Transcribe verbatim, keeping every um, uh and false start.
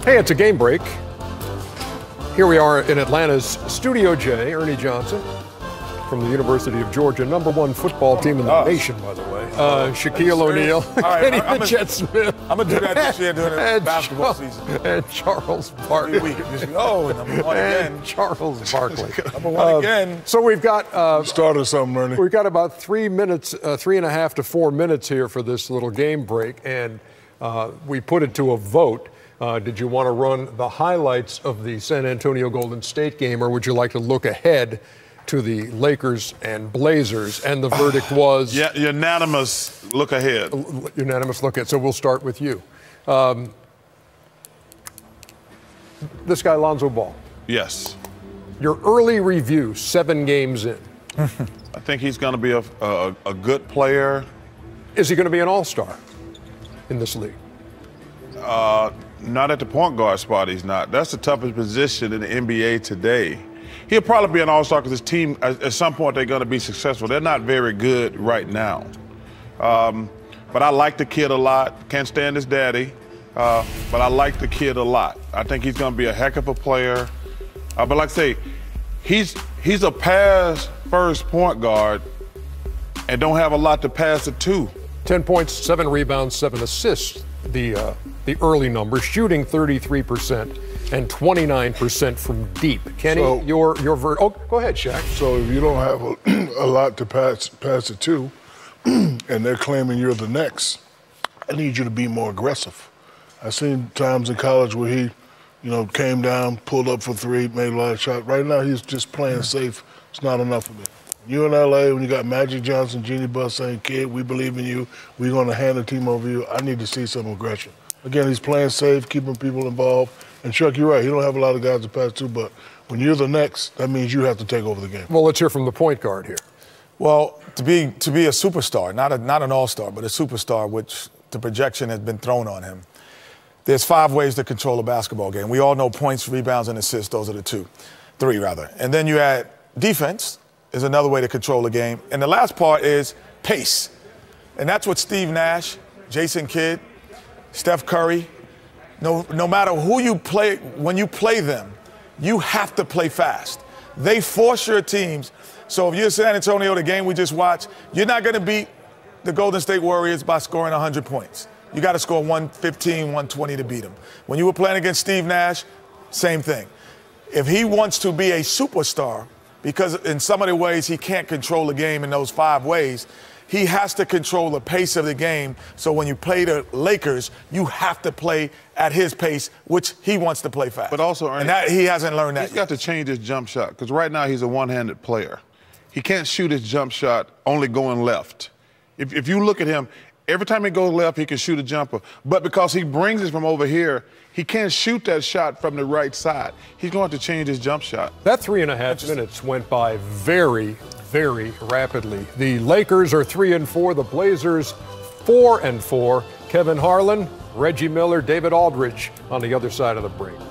Hey, it's a game break. Here we are in Atlanta's Studio J, Ernie Johnson from the University of Georgia, number one football team in the oh. nation, by the way. Uh, Shaquille O'Neal, right, Kenny the Jet Smith. I'm going to do that this year during the basketball Charles, season. And Charles Barkley. Oh, number one again. And Charles Barkley. number one uh, again. So we've got... Uh, started something, Ernie. We've got about three minutes, uh, three and a half to four minutes here for this little game break, and uh, we put it to a vote. Uh, did you want to run the highlights of the San Antonio Golden State game, or would you like to look ahead to the Lakers and Blazers? And the verdict was... Yeah, unanimous look ahead. Unanimous look ahead. So we'll start with you. Um, this guy, Lonzo Ball. Yes. Your early review, seven games in. I think he's going to be a, a, a good player. Is he going to be an all-star in this league? Uh, not at the point guard spot, he's not. That's the toughest position in the N B A today. He'll probably be an all-star because his team, at, at some point, they're going to be successful. They're not very good right now. Um, but I like the kid a lot. Can't stand his daddy, uh, but I like the kid a lot. I think he's going to be a heck of a player. Uh, but like I say, he's he's a pass-first point guard and don't have a lot to pass it to. Ten points, seven rebounds, seven assists. The uh, the early numbers, shooting thirty-three percent and twenty-nine percent from deep. Kenny, so, your your ver- oh, go ahead, Shaq. So if you don't have a, a lot to pass pass it to, and they're claiming you're the next, I need you to be more aggressive. I've seen times in college where he, you know, came down, pulled up for three, made a lot of shots. Right now he's just playing safe. It's not enough for me. You in L A, when you got Magic Johnson, Jeannie Buss saying, kid, we believe in you, we're going to hand the team over you, I need to see some aggression. Again, he's playing safe, keeping people involved. And Chuck, you're right, he don't have a lot of guys to pass to, but when you're the next, that means you have to take over the game. Well, let's hear from the point guard here. Well, to be to be a superstar, not a, not an all-star, but a superstar, which the projection has been thrown on him, there's five ways to control a basketball game. We all know points, rebounds, and assists, those are the two, three rather. And then you add defense, is another way to control the game. And the last part is pace. And that's what Steve Nash, Jason Kidd, Steph Curry, no, no matter who you play, when you play them, you have to play fast. They force your teams. So if you're San Antonio, the game we just watched, you're not going to beat the Golden State Warriors by scoring one hundred points. You got to score one fifteen, one twenty to beat them. When you were playing against Steve Nash, same thing. If he wants to be a superstar, because in some of the ways he can't control the game in those five ways, he has to control the pace of the game. So when you play the Lakers, you have to play at his pace, which he wants to play fast. But also, Ernie, and that, he hasn't learned that He's yet. got to change his jump shot because right now he's a one-handed player. He can't shoot his jump shot only going left. If, if you look at him, every time he goes left, he can shoot a jumper. But because he brings it from over here, he can't shoot that shot from the right side. He's going to have to change his jump shot. That three and a half minutes went by very, very rapidly. The Lakers are three and four. The Blazers four and four. Kevin Harlan, Reggie Miller, David Aldridge on the other side of the break.